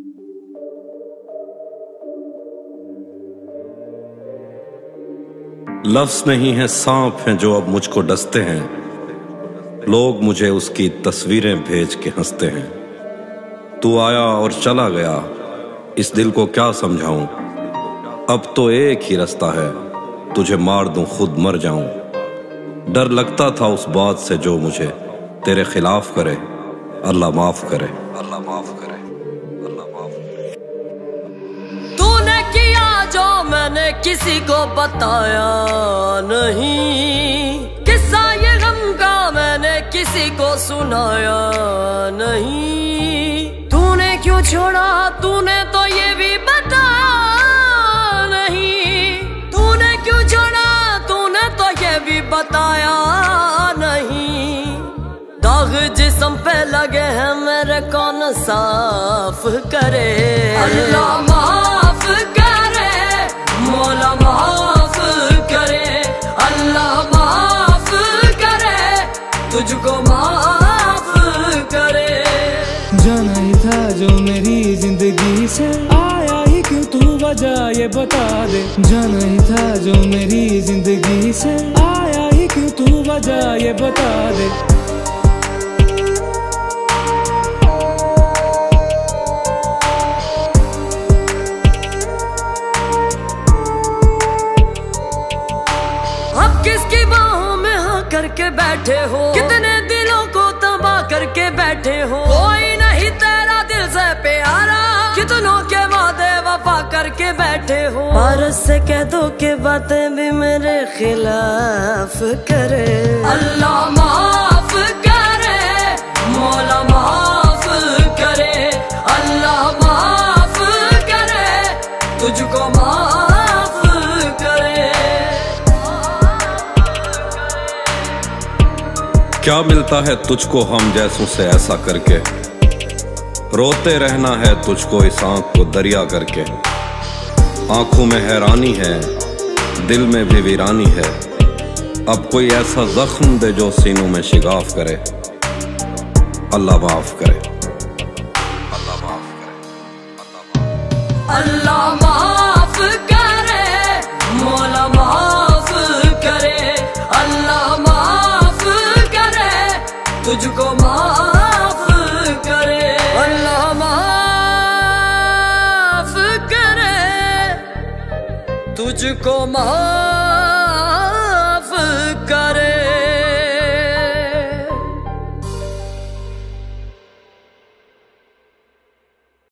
लफ्ज नहीं है सांप हैं जो अब मुझको डसते हैं, लोग मुझे उसकी तस्वीरें भेज के हंसते हैं। तू आया और चला गया, इस दिल को क्या समझाऊं। अब तो एक ही रास्ता है, तुझे मार दूं खुद मर जाऊं। डर लगता था उस बात से जो मुझे तेरे खिलाफ करे। अल्लाह माफ करे, अल्लाह माफ करे, अल्लाह माफ करे। तूने किया जो मैंने किसी को बताया नहीं, किस्सा ये गम का मैंने किसी को सुनाया नहीं। तूने क्यों छोड़ा तूने तो ये भी बताया नहीं। तूने क्यों छोड़ा तूने तो ये भी बताया नहीं। दाग जिस्म पे लगे हैं मेरे कौन साफ करे। अल्लाह माफ करे, मौला माफ करे। अल्लाह माफ करे, तुझको माफ करे। जाना ही था जो मेरी जिंदगी से, आया ही क्यों तू वजह ये बता दे। जाना ही था जो मेरी जिंदगी से, आया ही क्यों तू वजह ये बता दे। अब किसकी बाहों में हाँ करके बैठे हो, कितने दिलों को तबाह करके बैठे हो। कोई नहीं तेरा दिल से प्यारा, कितनों के वादे वफा करके बैठे हो। पारस से कह दो कि बातें भी मेरे खिलाफ करे। अल्लाह माफ करे, मौला माफ करे। अल्लाह माफ करे, तुझको माफ करे। क्या मिलता है तुझको हम जैसों से ऐसा करके, रोते रहना है तुझको इस आंख को दरिया करके। आंखों में हैरानी है, दिल में भी वीरानी है। अब कोई ऐसा जख्म दे जो सीनों में शिगाफ करे। अल्लाह माफ करे, अल्लाह माफ करे, अल्लाह माफ करे, मौला माफ करे। अल्लाह माफ करे, तुझको माफ करे। अल्लाह माफ करे, तुझको माफ